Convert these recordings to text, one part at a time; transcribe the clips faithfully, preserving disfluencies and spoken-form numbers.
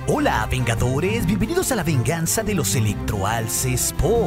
Hola, Vengadores, bienvenidos a la venganza de los electroalces Pop.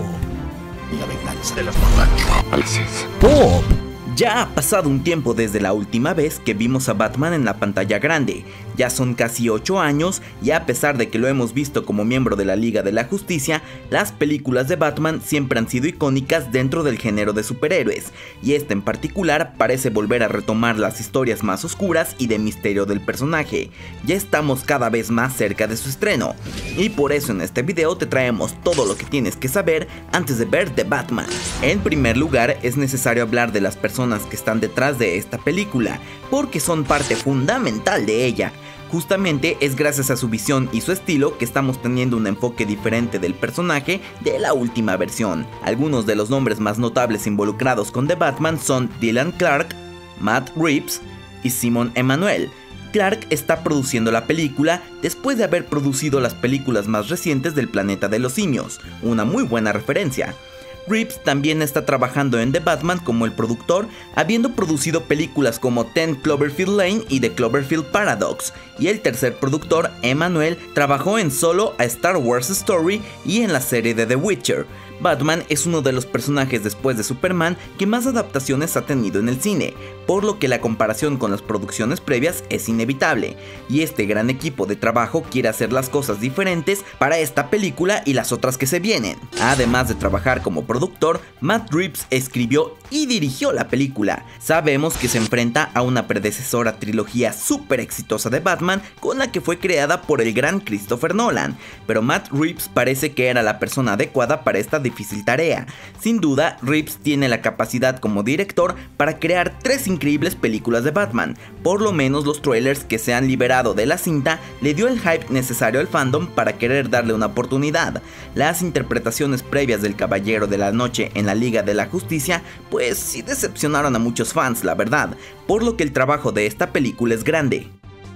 La venganza de los electroalces Pop. Ya ha pasado un tiempo desde la última vez que vimos a Batman en la pantalla grande. Ya son casi ocho años y a pesar de que lo hemos visto como miembro de la Liga de la Justicia, las películas de Batman siempre han sido icónicas dentro del género de superhéroes, y esta en particular parece volver a retomar las historias más oscuras y de misterio del personaje. Ya estamos cada vez más cerca de su estreno, y por eso en este video te traemos todo lo que tienes que saber antes de ver The Batman. En primer lugar, es necesario hablar de las personas que están detrás de esta película, porque son parte fundamental de ella. Justamente es gracias a su visión y su estilo que estamos teniendo un enfoque diferente del personaje de la última versión. Algunos de los nombres más notables involucrados con The Batman son Dylan Clark, Matt Reeves y Simon Emanuel. Clark está produciendo la película después de haber producido las películas más recientes del Planeta de los Simios, una muy buena referencia. Reeves también está trabajando en The Batman como el productor, habiendo producido películas como ten Cloverfield Lane y The Cloverfield Paradox, y el tercer productor, Emanuel, trabajó en Solo, A Star Wars Story y en la serie de The Witcher. Batman es uno de los personajes después de Superman que más adaptaciones ha tenido en el cine, por lo que la comparación con las producciones previas es inevitable, y este gran equipo de trabajo quiere hacer las cosas diferentes para esta película y las otras que se vienen. Además de trabajar como productor, Matt Reeves escribió y dirigió la película. Sabemos que se enfrenta a una predecesora trilogía súper exitosa de Batman con la que fue creada por el gran Christopher Nolan, pero Matt Reeves parece que era la persona adecuada para esta difícil tarea. Sin duda, Reeves tiene la capacidad como director para crear tres increíbles películas de Batman. Por lo menos los trailers que se han liberado de la cinta le dio el hype necesario al fandom para querer darle una oportunidad. Las interpretaciones previas del Caballero de la Noche en la Liga de la Justicia pues sí decepcionaron a muchos fans, la verdad, por lo que el trabajo de esta película es grande.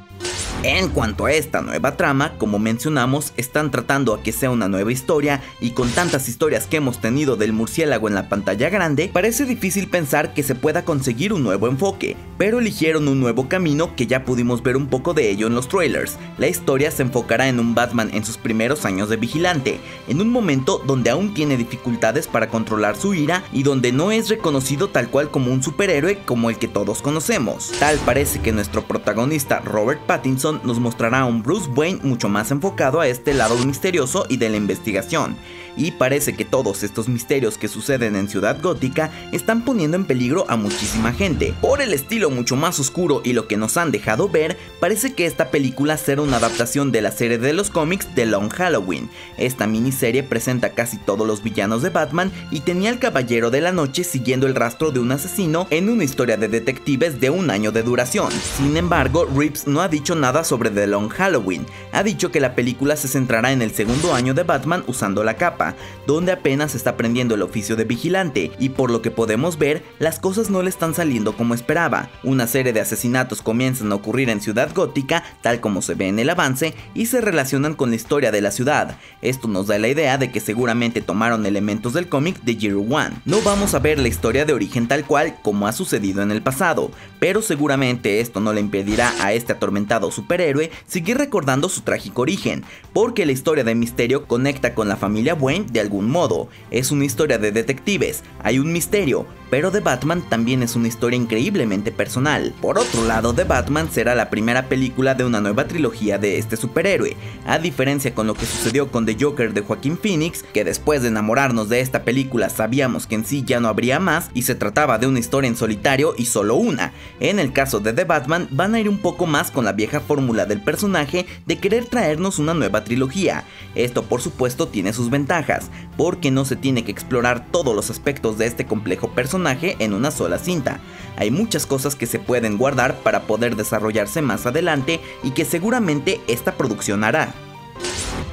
En cuanto a esta nueva trama, como mencionamos, están tratando a que sea una nueva historia, y con tantas historias que hemos tenido del murciélago en la pantalla grande, parece difícil pensar que se pueda conseguir un nuevo enfoque, pero eligieron un nuevo camino que ya pudimos ver un poco de ello en los trailers. La historia se enfocará en un Batman en sus primeros años de vigilante, en un momento donde aún tiene dificultades para controlar su ira y donde no es reconocido tal cual como un superhéroe como el que todos conocemos. Tal parece que nuestro protagonista Robert Pattinson nos mostrará a un Bruce Wayne mucho más enfocado a este lado misterioso y de la investigación, y parece que todos estos misterios que suceden en Ciudad Gótica están poniendo en peligro a muchísima gente. Por el estilo mucho más oscuro y lo que nos han dejado ver, parece que esta película será una adaptación de la serie de los cómics The Long Halloween. Esta miniserie presenta casi todos los villanos de Batman y tenía al Caballero de la Noche siguiendo el rastro de un asesino en una historia de detectives de un año de duración. Sin embargo, Reeves no ha dicho nada sobre The Long Halloween. Ha dicho que la película se centrará en el segundo año de Batman usando la capa, donde apenas está aprendiendo el oficio de vigilante, y por lo que podemos ver, las cosas no le están saliendo como esperaba. Una serie de asesinatos comienzan a ocurrir en Ciudad Gótica, tal como se ve en el avance, y se relacionan con la historia de la ciudad. Esto nos da la idea de que seguramente tomaron elementos del cómic de Year One. No vamos a ver la historia de origen tal cual como ha sucedido en el pasado, pero seguramente esto no le impedirá a este atormentado superhéroe seguir recordando su trágico origen, porque la historia de Misterio conecta con la familia Wayne de algún modo. Es una historia de detectives, hay un misterio, pero The Batman también es una historia increíblemente personal. Por otro lado, The Batman será la primera película de una nueva trilogía de este superhéroe, a diferencia con lo que sucedió con The Joker de Joaquin Phoenix, que después de enamorarnos de esta película sabíamos que en sí ya no habría más y se trataba de una historia en solitario y solo una. En el caso de The Batman van a ir un poco más con la vieja fórmula del personaje de querer traernos una nueva trilogía. Esto por supuesto tiene sus ventajas, porque no se tiene que explorar todos los aspectos de este complejo personaje en una sola cinta. Hay muchas cosas que se pueden guardar para poder desarrollarse más adelante y que seguramente esta producción hará.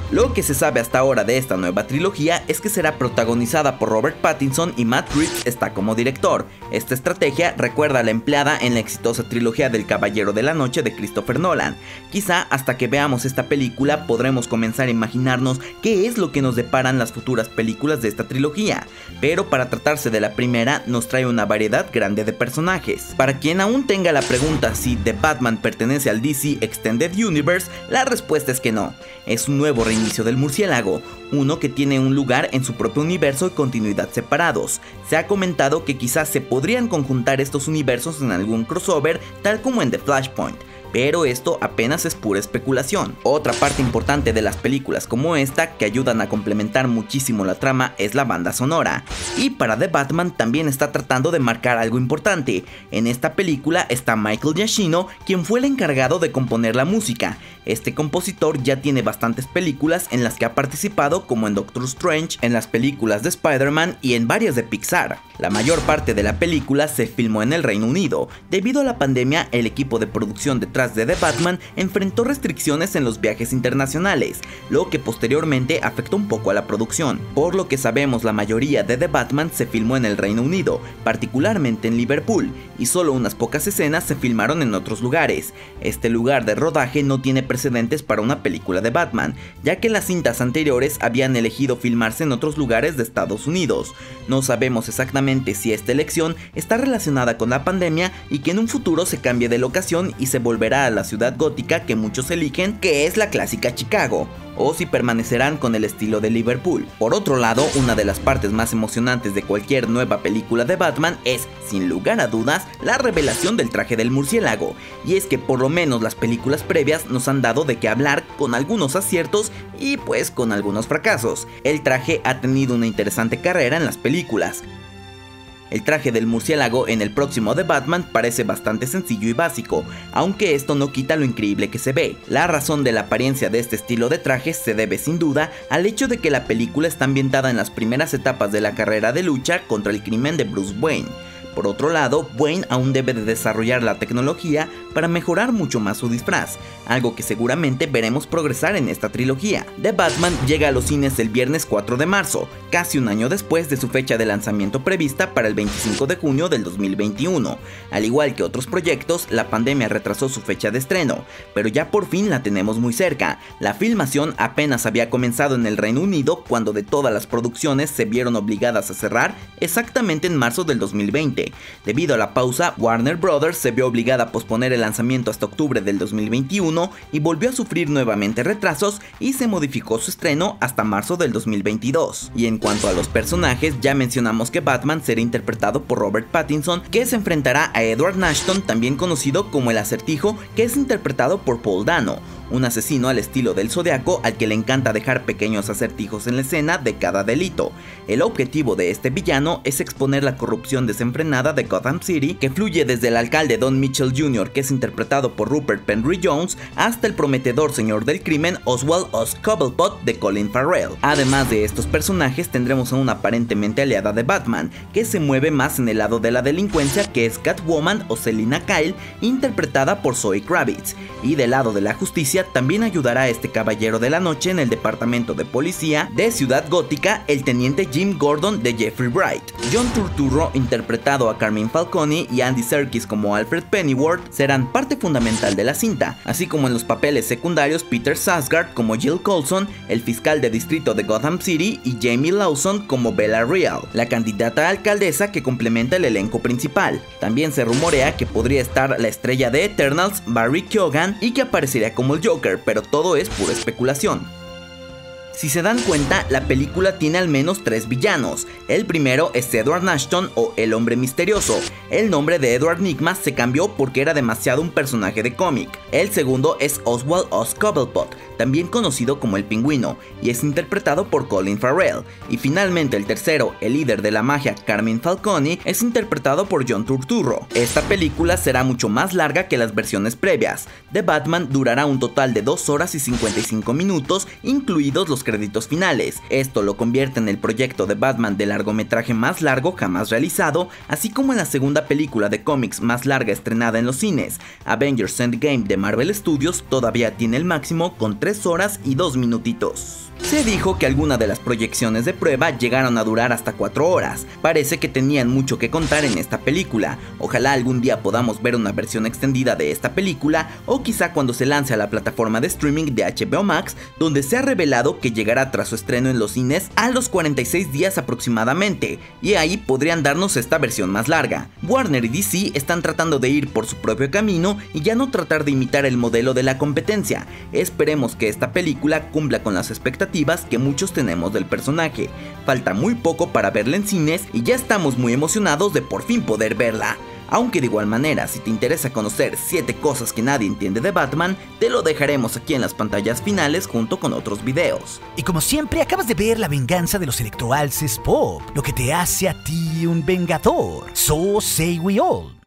Lo que se sabe hasta ahora de esta nueva trilogía es que será protagonizada por Robert Pattinson y Matt Reeves está como director. Esta estrategia recuerda a la empleada en la exitosa trilogía del Caballero de la Noche de Christopher Nolan. Quizá hasta que veamos esta película podremos comenzar a imaginarnos qué es lo que nos deparan las futuras películas de esta trilogía, pero para tratarse de la primera nos trae una variedad grande de personajes. Para quien aún tenga la pregunta si The Batman pertenece al D C Extended Universe, la respuesta es que no. Es un nuevo reinicio del murciélago, uno que tiene un lugar en su propio universo y continuidad separados. Se ha comentado que quizás se podrían conjuntar estos universos en algún crossover, tal como en The Flashpoint, pero esto apenas es pura especulación. Otra parte importante de las películas como esta, que ayudan a complementar muchísimo la trama, es la banda sonora. Y para The Batman también está tratando de marcar algo importante. En esta película está Michael Giacchino, quien fue el encargado de componer la música. Este compositor ya tiene bastantes películas en las que ha participado, como en Doctor Strange, en las películas de Spider-Man y en varias de Pixar. La mayor parte de la película se filmó en el Reino Unido. Debido a la pandemia, el equipo de producción detrás de The Batman enfrentó restricciones en los viajes internacionales, lo que posteriormente afectó un poco a la producción. Por lo que sabemos, la mayoría de The Batman se filmó en el Reino Unido, particularmente en Liverpool, y solo unas pocas escenas se filmaron en otros lugares. Este lugar de rodaje no tiene precedentes para una película de Batman, ya que las cintas anteriores habían elegido filmarse en otros lugares de Estados Unidos. No sabemos exactamente si esta elección está relacionada con la pandemia y que en un futuro se cambie de locación y se volverá a la ciudad gótica que muchos eligen, que es la clásica Chicago, o si permanecerán con el estilo de Liverpool. Por otro lado, una de las partes más emocionantes de cualquier nueva película de Batman es, sin lugar a dudas, la revelación del traje del murciélago, y es que por lo menos las películas previas nos han dado de qué hablar, con algunos aciertos y pues con algunos fracasos. El traje ha tenido una interesante carrera en las películas. El traje del murciélago en el próximo The Batman parece bastante sencillo y básico, aunque esto no quita lo increíble que se ve. La razón de la apariencia de este estilo de trajes se debe sin duda al hecho de que la película está ambientada en las primeras etapas de la carrera de lucha contra el crimen de Bruce Wayne. Por otro lado, Wayne aún debe de desarrollar la tecnología para mejorar mucho más su disfraz, algo que seguramente veremos progresar en esta trilogía. The Batman llega a los cines el viernes cuatro de marzo, casi un año después de su fecha de lanzamiento prevista para el veinticinco de junio del dos mil veintiuno. Al igual que otros proyectos, la pandemia retrasó su fecha de estreno, pero ya por fin la tenemos muy cerca. La filmación apenas había comenzado en el Reino Unido cuando de todas las producciones se vieron obligadas a cerrar exactamente en marzo del dos mil veinte. Debido a la pausa, Warner Brothers se vio obligada a posponer el lanzamiento hasta octubre del dos mil veintiuno y volvió a sufrir nuevamente retrasos y se modificó su estreno hasta marzo del dos mil veintidós. Y en cuanto a los personajes, ya mencionamos que Batman será interpretado por Robert Pattinson, que se enfrentará a Edward Norton, también conocido como el Acertijo, que es interpretado por Paul Dano, un asesino al estilo del Zodiaco al que le encanta dejar pequeños acertijos en la escena de cada delito. El objetivo de este villano es exponer la corrupción desenfrenada de Gotham City, que fluye desde el alcalde Don Mitchell junior, que es interpretado por Rupert Penry Jones, hasta el prometedor señor del crimen Oswald Oz Cobblepot de Colin Farrell. Además de estos personajes, tendremos a una aparentemente aliada de Batman, que se mueve más en el lado de la delincuencia, que es Catwoman o Selina Kyle, interpretada por Zoe Kravitz, y del lado de la justicia también ayudará a este caballero de la noche en el departamento de policía de Ciudad Gótica, el teniente Jim Gordon de Jeffrey Wright. John Turturro, interpretado a Carmine Falcone, y Andy Serkis como Alfred Pennyworth serán parte fundamental de la cinta, así como en los papeles secundarios Peter Sarsgaard como Jill Coulson, el fiscal de distrito de Gotham City, y Jamie Lawson como Bella Real, la candidata a alcaldesa que complementa el elenco principal. También se rumorea que podría estar la estrella de Eternals, Barry Keoghan, y que aparecería como el Joker, pero todo es pura especulación. Si se dan cuenta, la película tiene al menos tres villanos. El primero es Edward Norton o el Hombre Misterioso. El nombre de Edward Nygma se cambió porque era demasiado un personaje de cómic. El segundo es Oswald Oz Cobblepot, también conocido como el Pingüino, y es interpretado por Colin Farrell. Y finalmente el tercero, el líder de la magia Carmine Falcone, es interpretado por John Turturro. Esta película será mucho más larga que las versiones previas. The Batman durará un total de dos horas y cincuenta y cinco minutos, incluidos los créditos finales. Esto lo convierte en el proyecto de Batman de largometraje más largo jamás realizado, así como en la segunda película de cómics más larga estrenada en los cines. Avengers Endgame de Marvel Studios todavía tiene el máximo con tres horas y dos minutitos. Se dijo que algunas de las proyecciones de prueba llegaron a durar hasta cuatro horas. Parece que tenían mucho que contar en esta película. Ojalá algún día podamos ver una versión extendida de esta película, o quizá cuando se lance a la plataforma de streaming de H B O Max, donde se ha revelado que llegará tras su estreno en los cines a los cuarenta y seis días aproximadamente, y ahí podrían darnos esta versión más larga. Warner y D C están tratando de ir por su propio camino y ya no tratar de imitar el modelo de la competencia. Esperemos que esta película cumpla con las expectativas que muchos tenemos del personaje. Falta muy poco para verla en cines y ya estamos muy emocionados de por fin poder verla. Aunque de igual manera, si te interesa conocer siete cosas que nadie entiende de Batman, te lo dejaremos aquí en las pantallas finales junto con otros videos. Y como siempre, acabas de ver la venganza de los electroalces pop, lo que te hace a ti un vengador. So say we all.